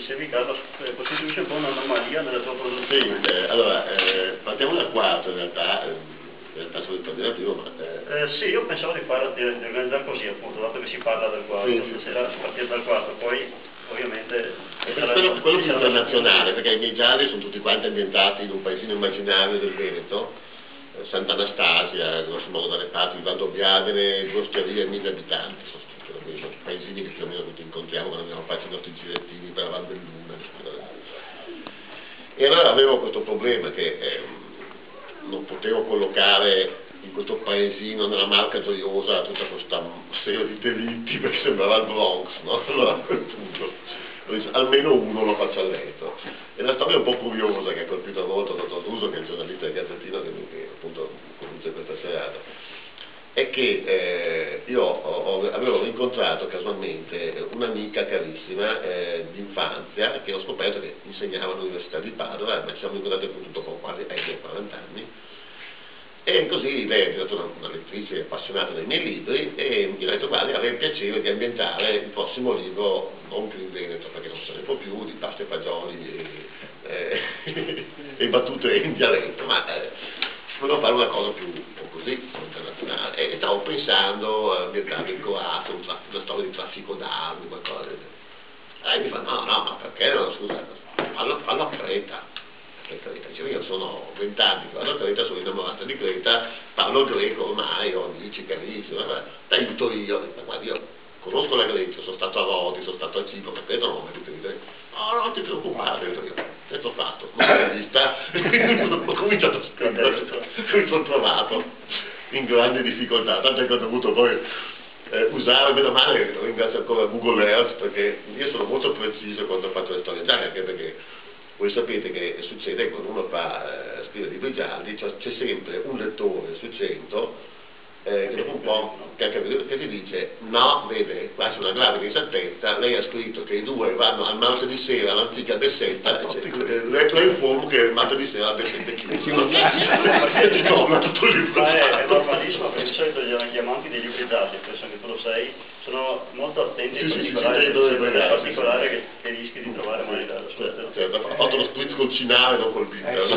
dicevi Carlo, costituisce un po' un'anomalia nella tua produzione. Sì, allora, partiamo dal quarto in realtà solo il primo, ma... Sì, io pensavo di organizzare così appunto, dato che si parla del quarto, sì, stasera si partire dal quarto, poi ovviamente... quello più internazionale, perché i miei gialli sono tutti quanti ambientati in un paesino immaginario del Veneto, Sant'Anastasia, grosso modo dalle parti di Valdobbiadene, 2 osterie e 1000 abitanti, sono paesini che più o meno tutti incontriamo quando andiamo a fare i nostri girettini per la Val Belluna. E allora avevo questo problema che non potevo collocare in questo paesino nella Marca Gioiosa tutta questa serie di delitti perché sembrava il Bronx, no? Allora a quel punto almeno uno lo faccio a letto. E la storia è un po' curiosa che ha colpito molto il dottor Russo, che è il giornalista del Gazzettino che appunto conduce questa serata, è che io avevo incontrato casualmente un'amica carissima d'infanzia che ho scoperto che insegnava all'Università di Padova, ma ci siamo incontrati appunto dopo quasi 40 anni. E così lei è diventata una lettrice appassionata dei miei libri e mi ha detto guarda, avrei piacere di ambientare il prossimo libro, non più in Veneto perché non se ne può più, di pasta e fagioli e battute in dialetto, ma volevo fare una cosa più un po' così, internazionale. E stavo pensando a ambientare in Croazia, una storia di traffico d'armi, qualcosa del genere. E mi fa no, ma perché no, scusa, fallo a Creta. Creta. Dicevo, io sono 20 anni che vado a Creta, sono innamorata di Creta, parlo greco ormai, ho amici carissimi, ti aiuto io. Guarda, io conosco la Grecia, sono stato a Rodi, sono stato a Cipro, per Creta non ho mai avuto idea. No, non ti preoccupare, io. Questo fatto, ho cominciato a scrivere, mi sono trovato in grande difficoltà, tanto che ho dovuto poi usare, meno male, ringrazio ancora Google Earth, perché io sono molto preciso quando faccio le storie gialle, anche perché voi sapete che succede quando uno scrive libri gialli, c'è sempre un lettore su 100 che dopo un po' che ti dice no, vede, qua c'è una grave disattenta, lei ha scritto che i due vanno al martedì sera all'antica Bessetta, le informo che il martedì sera la Bessetta è chiusa. È normalissimo perché di solito gli amanti dei libri gialli, penso che tu lo sei, sono molto attenti ai particolari che rischi di trovare magari dalla sua ho fatto lo split col Cinare dopo il video.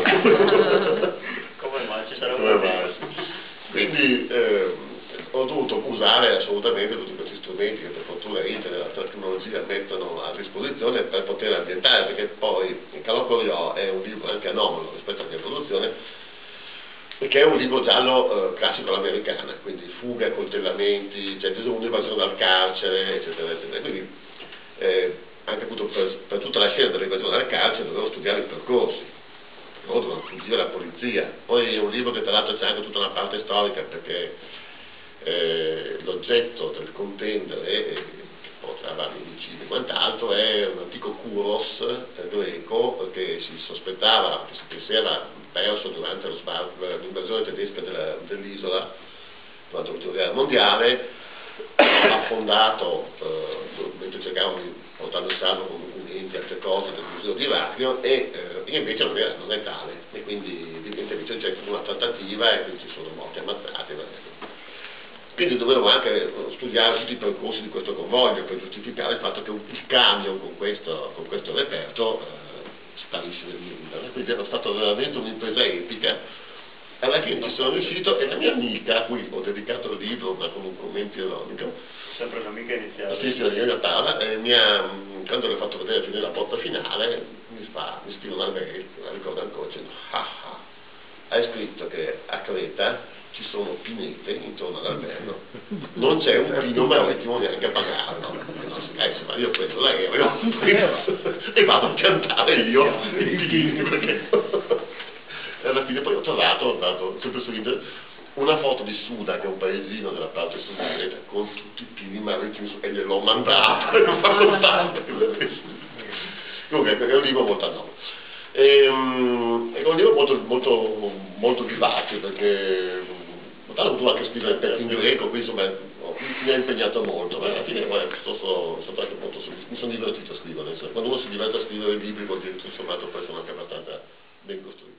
Come mai? Ci sarà un quindi ho dovuto usare assolutamente tutti questi strumenti che per fortuna internet e la tecnologia mettono a disposizione per poter ambientare, perché poi il Carlo Coriò è un libro anche anomalo rispetto alla mia produzione, perché è un libro giallo classico all'americana, quindi fuga, accoltellamenti, c'è un'evasione dal carcere, eccetera, eccetera. Quindi anche appunto per tutta la scena dell'evasione dal carcere dovevo studiare i percorsi. Devono fuggire la polizia. Poi è un libro che tra l'altro c'è anche tutta una parte storica, perché l'oggetto del contendere, che porta a vari omicidi e quant'altro, è un antico kuros greco che si sospettava che si era perso durante l'invasione tedesca dell'isola durante la prima guerra mondiale, affondato mentre cercavano di portarlo in salvo con documenti, altre cose del museo di Iraklio, e invece non è tale, e quindi evidentemente c'è una trattativa e quindi ci sono morti ammazzati. Quindi dovevo anche studiare tutti i percorsi di questo convoglio per giustificare il fatto che il camion con questo reperto sparisce nel nulla. Quindi era stata veramente un'impresa epica. Alla fine ci sono riuscito e la mia amica, a cui ho dedicato il libro ma con un commento ironico, sempre un'amica iniziale, sì, la Paola, quando le ho fatto vedere finire la porta finale mi scrive una mail, la ricordo ancora, dicendo hai scritto che a Creta ci sono pinete intorno all'albergo, non c'è un pino marittimo neanche a pagarlo, ma io prendo l'aereo e vado a piantare io i pini, perché alla fine poi ho trovato sempre su internet una foto di Suda, che è un paesino della parte sud di Creta, con tutti i pini marittimi e gliel'ho mandato e non farlo stare. Comunque è un libro molto anomalo. È un libro molto vivace, perché ho avuto anche scrivere in greco, quindi insomma mi ha impegnato molto, ma alla fine sono stato anche molto mi sono divertito a scrivere. Quando uno si diverte a scrivere libri vuol dire che insomma poi sono anche abbastanza ben costruito.